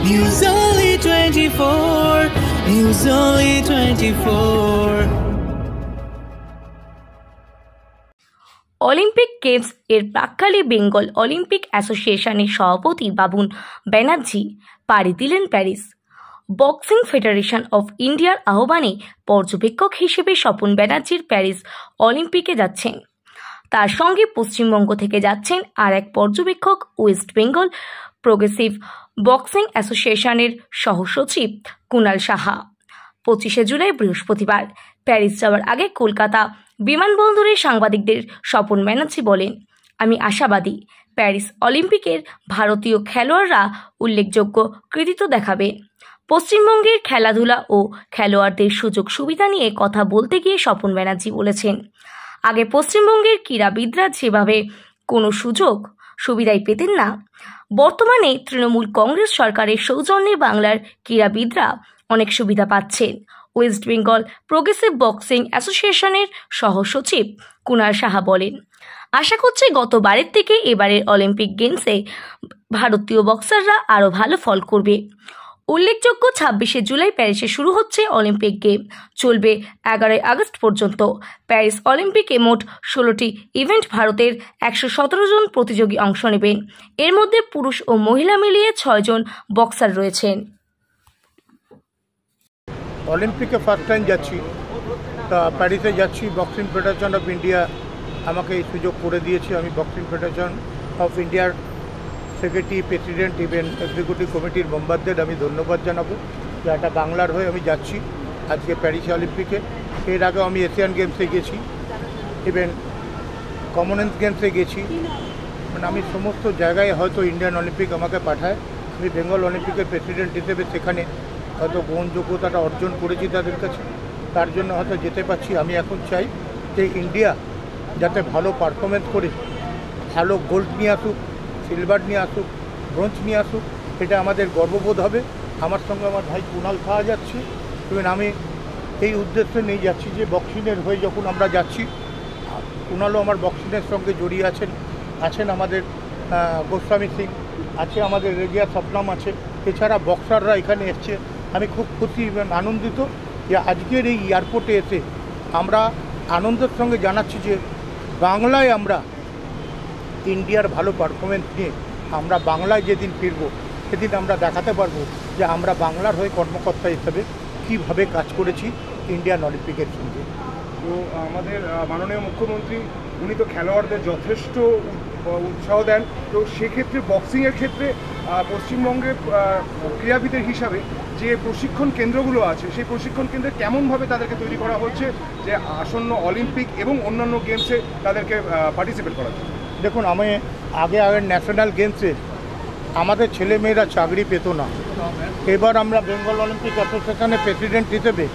News Only 24. News Only 24. Olympic games এর প্রাক্কালে Bengal Olympic অ্যাসোসিয়েশনের সভাপতি বাবুন ব্যানার্জি পাড়ি দিলেন প্যারিস। বক্সিং ফেডারেশন অফ ইন্ডিয়ার আহ্বানে পর্যবেক্ষক হিসেবে স্বপন ব্যানার্জির প্যারিস অলিম্পিকে যাচ্ছেন। তার সঙ্গে পশ্চিমবঙ্গ থেকে যাচ্ছেন আর এক পর্যবেক্ষক, ওয়েস্ট বেঙ্গল প্রোগ্রেসিভ বক্সিং অ্যাসোসিয়েশনের সহসচিব কুণাল সাহা। 25শে জুলাই বৃহস্পতিবার প্যারিস যাওয়ার আগে কলকাতা বিমানবন্দরে সাংবাদিকদের স্বপন ব্যানার্জি বলেন, আমি আশাবাদী প্যারিস অলিম্পিকের ভারতীয় খেলোয়াড়রা উল্লেখযোগ্য কৃতিত্ব দেখাবে। পশ্চিমবঙ্গের খেলাধুলা ও খেলোয়াড়দের সুযোগ সুবিধা নিয়ে কথা বলতে গিয়ে স্বপন ব্যানার্জি বলেছেন, আগে পশ্চিমবঙ্গের ক্রীড়াবিদরা যেভাবে কোনো সুযোগ সুবিধাই পেতেন না, বর্তমানে তৃণমূল কংগ্রেস সরকারের সৌজন্যে বাংলার ক্রীড়াবিদরা অনেক সুবিধা পাচ্ছেন। ওয়েস্ট বেঙ্গল প্রোগ্রেসিভ বক্সিং অ্যাসোসিয়েশনের সহসচিব কুণাল সাহা বলেন, আশা করছি গতবারের থেকে এবারের অলিম্পিক গেমসে ভারতীয় বক্সাররা আরও ভালো ফল করবে। উল্লেখযোগ্য 26শে জুলাই প্যারিসে শুরু হচ্ছে অলিম্পিক গেম, চলবে 11ই আগস্ট পর্যন্ত। প্যারিস অলিম্পিকে মোট 16টি ইভেন্ট, ভারতের 117 জন প্রতিযোগী অংশ নেবেন। এর মধ্যে পুরুষ ও মহিলা মিলিয়ে 6 জন বক্সার রয়েছেন। অলিম্পিকে ফার্স্ট টাইম যাচ্ছি, তা প্যারিসে যাচ্ছি। বক্সিং ফেডারেশন অফ ইন্ডিয়া আমাকে এই সুযোগ করে দিয়েছে। আমি বক্সিং ফেডারেশন অফ ইন্ডিয়ার সেক্রেটারি, প্রেসিডেন্ট, ইভেন এক্সিকিউটিভ কমিটির মেম্বারদের আমি ধন্যবাদ জানাবো যে একটা বাংলার হয়ে আমি যাচ্ছি আজকে প্যারিস অলিম্পিকে। এর আগেও আমি এশিয়ান গেমসে গেছি, ইভেন কমনওয়েলথ গেমসে গেছি। মানে আমি সমস্ত জায়গায় হয়তো ইন্ডিয়ান অলিম্পিক আমাকে পাঠায়। আমি বেঙ্গল অলিম্পিকের প্রেসিডেন্ট হিসেবে সেখানে হয়তো গ্রহণযোগ্যতাটা অর্জন করেছি তাদের কাছে, তার জন্য হয়তো যেতে পারছি। আমি এখন চাই যে ইন্ডিয়া যাতে ভালো পারফরমেন্স করে ভালো গোল্ড নিয়ে আসুক, সিলভার নিয়ে আসুক, ব্রোঞ্জ নিয়ে আসুক, এটা আমাদের গর্ববোধ হবে। আমার সঙ্গে আমার ভাই কুণাল খাওয়া যাচ্ছে, এবং আমি এই উদ্দেশ্যে নিয়ে যাচ্ছি যে বক্সিংয়ের হয়ে যখন আমরা যাচ্ছি, কুণালও আমার বক্সিংয়ের সঙ্গে জড়িয়ে আছেন আমাদের গোস্বামী সিং আছে, আমাদের রেজিয়া সপনাম আছে, এছাড়া বক্সাররা এখানে এসছে। আমি খুব খুশি এবং আনন্দিত যে আজকের এই এয়ারপোর্টে এসে আমরা আনন্দের সঙ্গে জানাচ্ছি যে বাংলায় আমরা ইন্ডিয়ার ভালো পারফরমেন্স নিয়ে আমরা বাংলায় যেদিন ফিরব সেদিন আমরা দেখাতে পারবো যে আমরা বাংলার হয়ে কর্মকর্তা হিসেবে কীভাবে কাজ করেছি ইন্ডিয়ান অলিম্পিকের সঙ্গে। তো আমাদের মাননীয় মুখ্যমন্ত্রী উনি তো খেলোয়াড়দের যথেষ্ট উৎসাহ দেন। তো সেক্ষেত্রে বক্সিংয়ের ক্ষেত্রে পশ্চিমবঙ্গের ক্রীড়াবিদের হিসাবে যে প্রশিক্ষণ কেন্দ্রগুলো আছে, সেই প্রশিক্ষণ কেন্দ্রে কেমনভাবে তাদেরকে তৈরি করা হচ্ছে যে আসন্ন অলিম্পিক এবং অন্যান্য গেমসে তাদেরকে পার্টিসিপেট করা যায়? দেখুন, আমি আগের ন্যাশনাল গেমসে আমাদের ছেলেমেয়েরা চাকরি পেত না। এবার আমরা বেঙ্গল অলিম্পিক অ্যাসোসিয়েশনের প্রেসিডেন্ট হিসেবে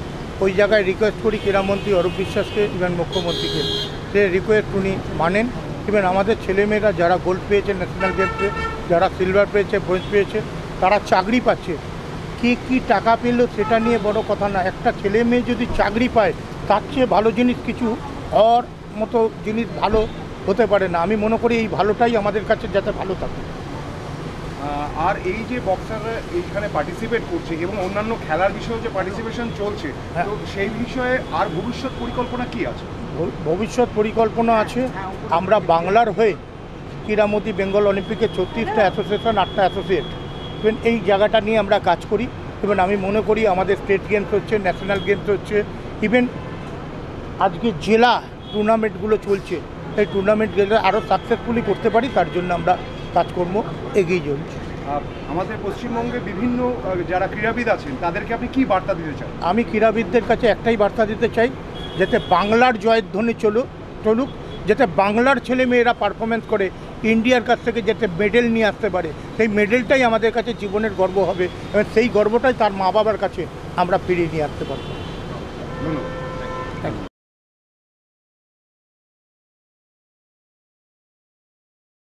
ওই জায়গায় রিকোয়েস্ট করি ক্রীড়ামন্ত্রী অরূপ বিশ্বাসকে, ইভেন মুখ্যমন্ত্রীকে। সে রিকোয়েস্ট উনি মানেন। ইভেন আমাদের ছেলেমেয়েরা যারা গোল্ড পেয়েছে ন্যাশনাল গেমসে, যারা সিলভার পেয়েছে, ব্রোঞ্জ পেয়েছে, তারা চাকরি পাচ্ছে। কী টাকা পেল সেটা নিয়ে বড় কথা না, একটা ছেলে মেয়ে যদি চাকরি পায় তার চেয়ে ভালো জিনিস কিছু হওয়ার মতো জিনিস ভালো হতে পারে না। আমি মনে করি এই ভালোটাই আমাদের কাছে যাতে ভালো থাকে। আর এই যে বক্সাররা এইখানে পার্টিসিপেট করছে এবং অন্যান্য খেলার বিষয়েও যে পার্টিসিপেশন চলছে, তো সেই বিষয়ে আর ভবিষ্যৎ পরিকল্পনা কি আছে? ভবিষ্যৎ পরিকল্পনা আছে, আমরা বাংলার হয়ে ক্রীড়ামন্ত্রী বেঙ্গল অলিম্পিকের 36টা অ্যাসোসিয়েশন, 8টা অ্যাসোসিয়েট, ইভেন এই জায়গাটা নিয়ে আমরা কাজ করি। ইভেন আমি মনে করি আমাদের স্টেট গেমস হচ্ছে, ন্যাশনাল গেমস হচ্ছে, ইভেন আজকে জেলা টুর্নামেন্টগুলো চলছে, এই টুর্নামেন্টগুলো আরও সাকসেসফুলি করতে পারি, তার জন্য আমরা কাজকর্ম এগিয়ে চলছি। আমাদের পশ্চিমবঙ্গে বিভিন্ন যারা ক্রীড়াবিদ আছেন তাদেরকে আপনি কী বার্তা দিতে চান? আমি ক্রীড়াবিদদের কাছে একটাই বার্তা দিতে চাই, যাতে বাংলার জয়ধ্বনি চলুক, যাতে বাংলার ছেলে মেয়েরা পারফরমেন্স করে ইন্ডিয়ার কাছ থেকে যাতে মেডেল নিয়ে আসতে পারে। সেই মেডেলটাই আমাদের কাছে জীবনের গর্ব হবে, এবং সেই গর্বটাই তার মা বাবার কাছে আমরা ফিরিয়ে নিয়ে আসতে পারবো। ধন্যবাদ।